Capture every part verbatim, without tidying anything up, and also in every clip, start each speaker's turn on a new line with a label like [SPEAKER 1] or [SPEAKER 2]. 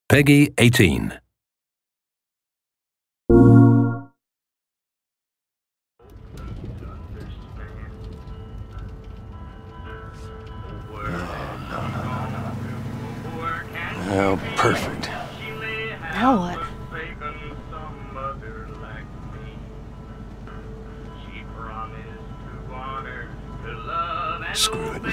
[SPEAKER 1] Peggy eighteen.
[SPEAKER 2] Oh, perfect.
[SPEAKER 3] Now what?
[SPEAKER 2] Screw it.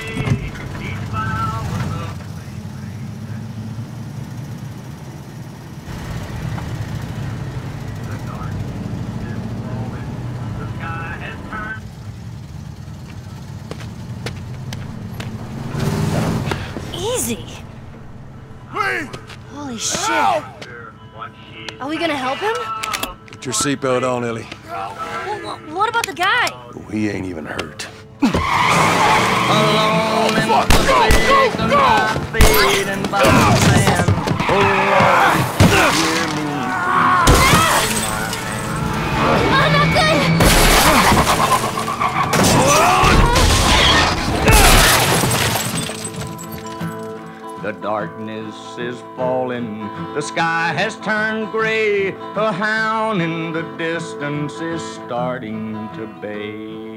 [SPEAKER 3] Easy.
[SPEAKER 4] Wait!
[SPEAKER 3] Holy shit. Are we gonna help him?
[SPEAKER 2] Put your seatbelt on, Ellie.
[SPEAKER 3] Well, wh- what about the guy?
[SPEAKER 2] Oh, he ain't even hurt.
[SPEAKER 5] Alone in
[SPEAKER 4] fuck,
[SPEAKER 5] the
[SPEAKER 4] go, go,
[SPEAKER 5] big and
[SPEAKER 4] go!
[SPEAKER 5] not beaten by the sand. Oh, Lord, hear me.
[SPEAKER 3] Oh, not good!
[SPEAKER 5] The darkness is falling, the sky has turned gray. A hound in the distance is starting to bay.